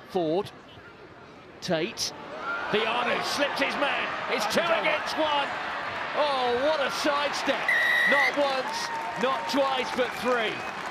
Ford. Tate. Veainu slips his man. It's 2 against 1. Oh, what a sidestep. Not once, not twice, but 3.